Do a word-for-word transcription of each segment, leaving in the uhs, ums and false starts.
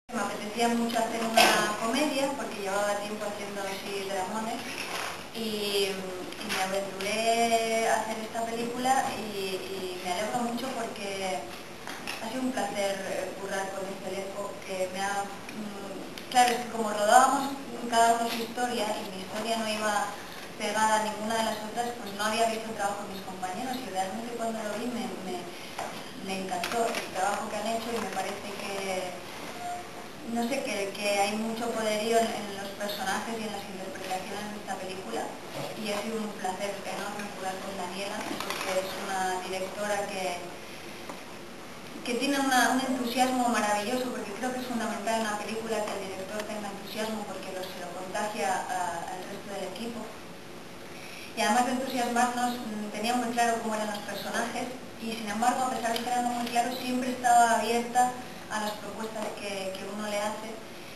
Me apetecía mucho hacer una comedia porque llevaba tiempo haciendo así dramones y, y me aventuré a hacer esta película y, y me alegro mucho porque ha sido un placer currar con este elenco que me ha... Claro, es que como rodábamos cada uno su historia y mi historia no iba pegada a ninguna de las otras, pues no había visto el trabajo de mis compañeros y realmente cuando lo vi me, me, me encantó el trabajo que han hecho y me parece que no sé, que, que hay mucho poderío en, en los personajes y en las interpretaciones de esta película y ha sido un placer enorme jugar con Daniela porque es una directora que, que tiene una, un entusiasmo maravilloso, porque creo que es fundamental en una película que el director tenga entusiasmo porque lo, se lo contagia a, al resto del equipo. Y además de entusiasmarnos, tenía muy claro cómo eran los personajes y sin embargo, a pesar de que eran muy claros, siempre estaba abierta a las propuestas que, que uno le hace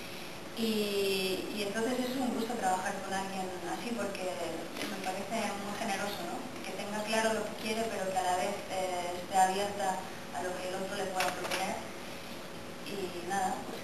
y, y entonces es un gusto trabajar con alguien así porque me parece muy generoso, ¿no? Que tenga claro lo que quiere pero que a la vez eh, esté abierta a lo que el otro le pueda proponer y nada, pues